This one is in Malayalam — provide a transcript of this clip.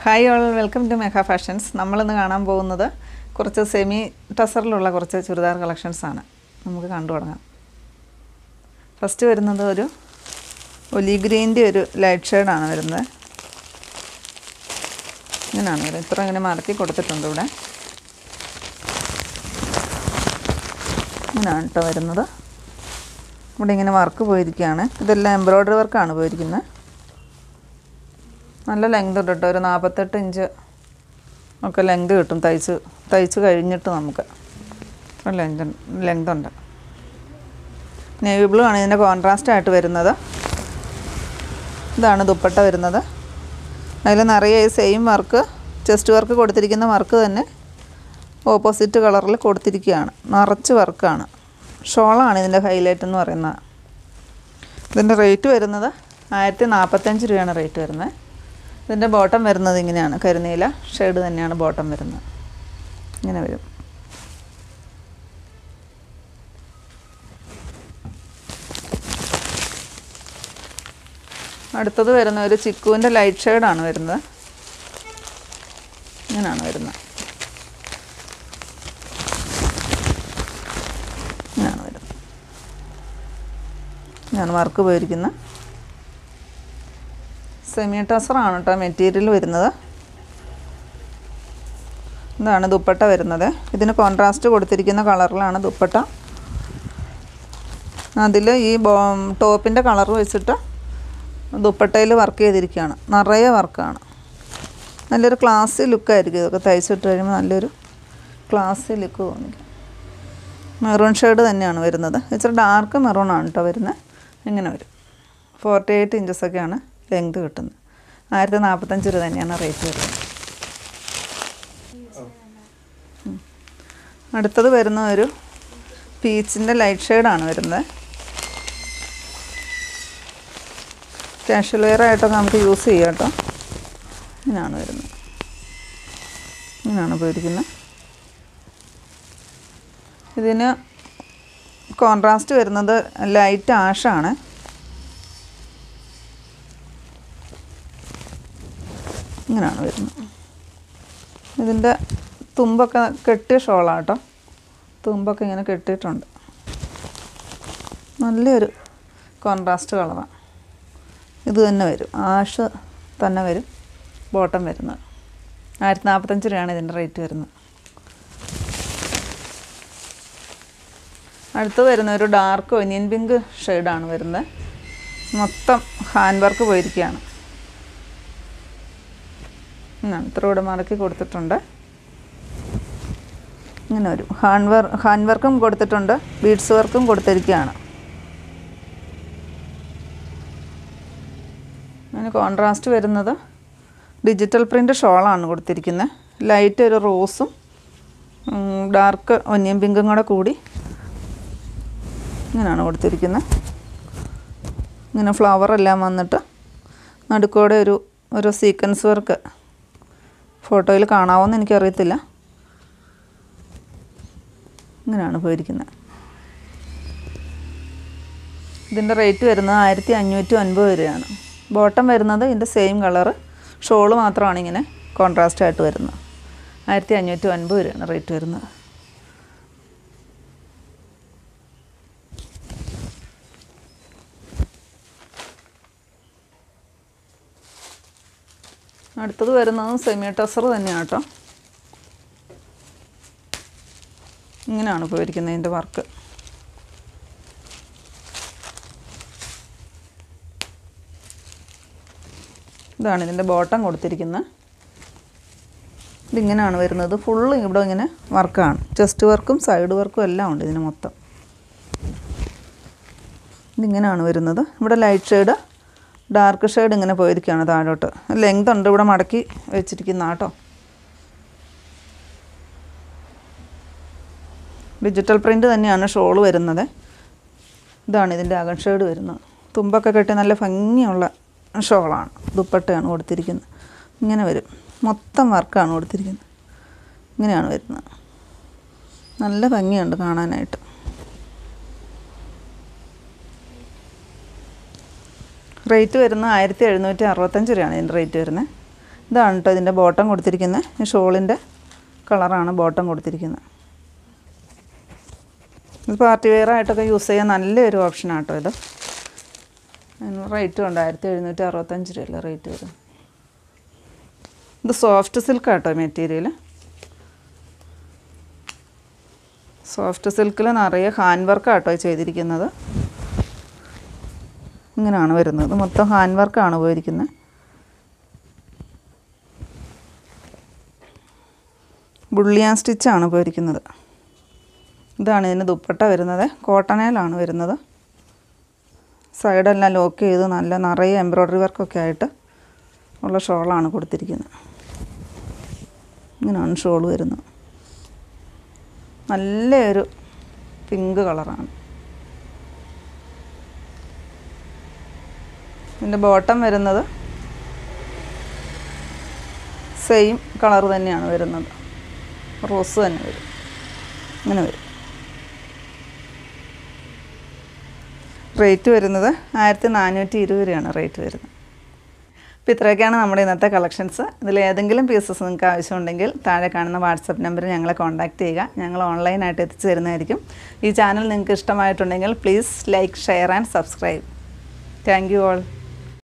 Hi all, welcome to mega fashions. നമ്മളിന്ന് കാണാൻ പോകുന്നത് കുറച്ച് സെമി ടസറിലുള്ള കുറച്ച് ചുരിദാർ കളക്ഷൻസാണ്. നമുക്ക് കണ്ടു തുടങ്ങാം. ഫസ്റ്റ് വരുന്നത് ഒരു ഒലി ഗ്രീൻ്റെ ഒരു ലൈറ്റ് ഷെയ്ഡാണ് വരുന്നത്. ഇങ്ങനെയാണ് വരുന്നത്. ഇത്ര ഇങ്ങനെ മടക്കി കൊടുത്തിട്ടുണ്ട് ഇവിടെ. ഇങ്ങനെയാണ് കേട്ടോ വരുന്നത്. ഇവിടെ ഇങ്ങനെ വർക്ക് പോയിരിക്കുകയാണ്. ഇതെല്ലാം എംബ്രോയ്ഡറി വർക്കാണ് പോയിരിക്കുന്നത്. നല്ല ലെങ്ത് ഉണ്ട് കേട്ടോ. ഒരു 48 ഇഞ്ച് ഒക്കെ ലെങ്ത് കിട്ടും. തയ്ച്ച് കഴിഞ്ഞിട്ട് നമുക്ക് ലെങ്ത് ഉണ്ട്. നേവി ബ്ലൂ ആണ് ഇതിൻ്റെ കോൺട്രാസ്റ്റ് ആയിട്ട് വരുന്നത്. ഇതാണ് ദുപ്പട്ട വരുന്നത്. അതിൽ നിറയെ സെയിം വർക്ക്, ചെസ്റ്റ് വർക്ക് കൊടുത്തിരിക്കുന്ന വർക്ക് തന്നെ ഓപ്പോസിറ്റ് കളറിൽ കൊടുത്തിരിക്കുകയാണ്. നിറച്ച് വർക്കാണ്. ഷോളാണ് ഇതിൻ്റെ ഹൈലൈറ്റ് എന്ന് പറയുന്നത്. ഇതിൻ്റെ റേറ്റ് വരുന്നത് 1045 രൂപയാണ് റേറ്റ് വരുന്നത്. ഇതിൻ്റെ ബോട്ടം വരുന്നത് ഇങ്ങനെയാണ്. കരിനീല ഷെയ്ഡ് തന്നെയാണ് ബോട്ടം വരുന്നത്. ഇങ്ങനെ വരും. അടുത്തത് വരുന്ന ഒരു ചിക്കുവിൻ്റെ ലൈറ്റ് ഷെയ്ഡാണ് വരുന്നത്. ഇങ്ങനെയാണ് വരുന്നത്. ഇങ്ങനെയാണ് വരുന്നത്. ഇങ്ങനെയാണ് വർക്ക് പോയിരിക്കുന്നത്. സെമി ടസറാണ് കേട്ടോ മെറ്റീരിയൽ വരുന്നത്. ഇതാണ് ദുപ്പട്ട വരുന്നത്. ഇതിന് കോൺട്രാസ്റ്റ് കൊടുത്തിരിക്കുന്ന കളറിലാണ് ദുപ്പട്ട. അതിൽ ഈ ടോപ്പിൻ്റെ കളർ വെച്ചിട്ട് ദുപ്പട്ടയിൽ വർക്ക് ചെയ്തിരിക്കുകയാണ്. നിറയെ വർക്കാണ്. നല്ലൊരു ക്ലാസ്സി ലുക്കായിരിക്കും. ഇതൊക്കെ തയ്ച്ചിട്ട് കഴിയുമ്പോൾ നല്ലൊരു ക്ലാസ്സി ലുക്ക് തോന്നിക്കും. മെറൂൺ ഷെയ്ഡ് തന്നെയാണ് വരുന്നത്. ഇച്ചിരി ഡാർക്ക് മെറൂണാണ് കേട്ടോ വരുന്നത്. ഇങ്ങനെ വരും. 48 ഇഞ്ചസൊക്കെയാണ് ലെങ്ത് കിട്ടുന്നത്. 1045 രൂപ തന്നെയാണ് റേറ്റ് വരുന്നത്. അടുത്തത് വരുന്ന ഒരു പീച്ചിൻ്റെ ലൈറ്റ് ഷെയ്ഡാണ് വരുന്നത്. കാഷ്വൽ വെയർ ആയിട്ടൊക്കെ നമുക്ക് യൂസ് ചെയ്യാം കേട്ടോ. ഇങ്ങനെയാണ് വരുന്നത്. ഇങ്ങനെയാണ് പോയിരിക്കുന്നത്. ഇതിന് കോൺട്രാസ്റ്റ് വരുന്നത് ലൈറ്റ് ആഷാണ്. ഇങ്ങനെയാണ് വരുന്നത്. ഇതിൻ്റെ തുമ്പൊക്കെ കെട്ടിയ ഷോളാണ് കേട്ടോ. തുമ്പൊക്കെ ഇങ്ങനെ കെട്ടിയിട്ടുണ്ട്. നല്ലൊരു കോൺട്രാസ്റ്റ് കളറാണ്. ഇത് തന്നെ വരും. ആഷ് തന്നെ വരും ബോട്ടം വരുന്നത്. 1045 രൂപയാണ് ഇതിൻ്റെ റേറ്റ് വരുന്നത്. അടുത്ത് വരുന്ന ഒരു ഡാർക്ക് ഒനിയൻ പിങ്ക് ഷെയ്ഡാണ് വരുന്നത്. മൊത്തം ഹാൻഡ് വർക്ക് പോയിരിക്കുകയാണ്. ഇത്ര കൂടെ മടക്കി കൊടുത്തിട്ടുണ്ട്. ഇങ്ങനെ ഒരു ഹാൻഡ് വർക്കും കൊടുത്തിട്ടുണ്ട്. ബീഡ്സ് വർക്കും കൊടുത്തിരിക്കുകയാണ്. അതിന് കോൺട്രാസ്റ്റ് വരുന്നത് ഡിജിറ്റൽ പ്രിൻ്റ് ഷോളാണ് കൊടുത്തിരിക്കുന്നത്. ലൈറ്റ് ഒരു റോസും ഡാർക്ക് ഒനിയൻ പിങ്കും കൂടെ കൂടി ഇങ്ങനെയാണ് കൊടുത്തിരിക്കുന്നത്. ഇങ്ങനെ ഫ്ലവറെല്ലാം വന്നിട്ട് നടുക്കോടെ ഒരു സീക്വൻസ് വർക്ക് ഫോട്ടോയിൽ കാണാവോന്ന് എനിക്കറിയത്തില്ല. ഇങ്ങനെയാണ് പോയിരിക്കുന്നത്. ഇതിൻ്റെ റേറ്റ് വരുന്നത് 1550 രൂപയാണ്. ബോട്ടം വരുന്നത് ഇതിൻ്റെ സെയിം കളറ്. ഷോള് മാത്രമാണ് ഇങ്ങനെ കോൺട്രാസ്റ്റ് ആയിട്ട് വരുന്നത്. 1550 രൂപയാണ് റേറ്റ് വരുന്നത്. അടുത്തത് വരുന്നത് സെമി ടസർ തന്നെയാണ് കേട്ടോ. ഇങ്ങനെയാണ് പോയിരിക്കുന്നത് ഇതിൻ്റെ വർക്ക്. ഇതാണ് ഇതിൻ്റെ ബോട്ടം കൊടുത്തിരിക്കുന്നത്. ഇതിങ്ങനെയാണ് വരുന്നത്. ഫുള്ള് ഇവിടെ ഇങ്ങനെ വർക്കാണ്. ചെസ്റ്റ് വർക്കും സൈഡ് വർക്കും എല്ലാം ഉണ്ട് ഇതിന് മൊത്തം. ഇതിങ്ങനെയാണ് വരുന്നത്. ഇവിടെ ലൈറ്റ് ഷെയ്ഡ്, ഡാർക്ക് ഷെയ്ഡ് ഇങ്ങനെ പോയിരിക്കുകയാണ് താഴോട്ട്. ലെങ്ത് ഉണ്ട്. ഇവിടെ മടക്കി വെച്ചിരിക്കുന്ന കേട്ടോ. ഡിജിറ്റൽ പ്രിൻ്റ് തന്നെയാണ് ഷോള് വരുന്നത്. ഇതാണ് ഇതിൻ്റെ അകം ഷെയ്ഡ് വരുന്നത്. തുമ്പൊക്കെ കെട്ടി നല്ല ഭംഗിയുള്ള ഷോളാണ്. ദുപ്പട്ടയാണ് കൊടുത്തിരിക്കുന്നത്. ഇങ്ങനെ വരും. മൊത്തം വർക്കാണ് കൊടുത്തിരിക്കുന്നത്. ഇങ്ങനെയാണ് വരുന്നത്. നല്ല ഭംഗിയുണ്ട് കാണാനായിട്ട്. റേറ്റ് വരുന്നത് 1765 രൂപയാണ് ഇതിൻ്റെ റേറ്റ് വരുന്നത്. ഇതാണ് കേട്ടോ ഇതിൻ്റെ ബോട്ടം കൊടുത്തിരിക്കുന്നത്. ഈ ഷോളിൻ്റെ കളറാണ് ബോട്ടം കൊടുത്തിരിക്കുന്നത്. ഇത് പാർട്ടി വെയർ ആയിട്ടൊക്കെ യൂസ് ചെയ്യാൻ നല്ലൊരു ഓപ്ഷനാണ് കേട്ടോ ഇത്. അതിന് റേറ്റും ഉണ്ട്, 1765 രൂപയല്ലേ റേറ്റ് വരും. ഇത് സോഫ്റ്റ് സിൽക്ക് ആട്ടോ മെറ്റീരിയൽ. സോഫ്റ്റ് സിൽക്കിൽ നിറയെ ഹാൻഡ് വർക്കാട്ടോ ചെയ്തിരിക്കുന്നത്. ഇങ്ങനെയാണ് വരുന്നത്, മൊത്തം ഹാൻഡ് വർക്കാണ് പോയിരിക്കുന്നത്. ബുള്ളിയാൻ സ്റ്റിച്ചാണ് പോയിരിക്കുന്നത്. ഇതാണ് ഇതിന് ദുപ്പട്ട വരുന്നത്. കോട്ടണയിലാണ് വരുന്നത്. സൈഡെല്ലാം ലോക്ക് ചെയ്ത് നല്ല നിറയെ എംബ്രോയ്ഡറി വർക്കൊക്കെ ആയിട്ട് ഉള്ള ഷോളാണ് കൊടുത്തിരിക്കുന്നത്. ഇങ്ങനെയാണ് ഷോൾ വരുന്നത്. നല്ലൊരു പിങ്ക് കളറാണ്. ഇതിൻ്റെ ബോട്ടം വരുന്നത് സെയിം കളർ തന്നെയാണ് വരുന്നത്. റോസ് തന്നെ വരും. ഇങ്ങനെ വരും. റേറ്റ് വരുന്നത് 1420 രൂപയാണ് റേറ്റ് വരുന്നത്. അപ്പോൾ ഇത്രയൊക്കെയാണ് നമ്മുടെ ഇന്നത്തെ കളക്ഷൻസ്. ഇതിൽ ഏതെങ്കിലും പീസസ് നിങ്ങൾക്ക് ആവശ്യമുണ്ടെങ്കിൽ താഴെ കാണുന്ന വാട്സപ്പ് നമ്പറിൽ ഞങ്ങളെ കോൺടാക്റ്റ് ചെയ്യുക. ഞങ്ങൾ ഓൺലൈനായിട്ട് എത്തിച്ചു തരുന്നതായിരിക്കും. ഈ ചാനൽ നിങ്ങൾക്ക് ഇഷ്ടമായിട്ടുണ്ടെങ്കിൽ please like, share and subscribe. Thank you all.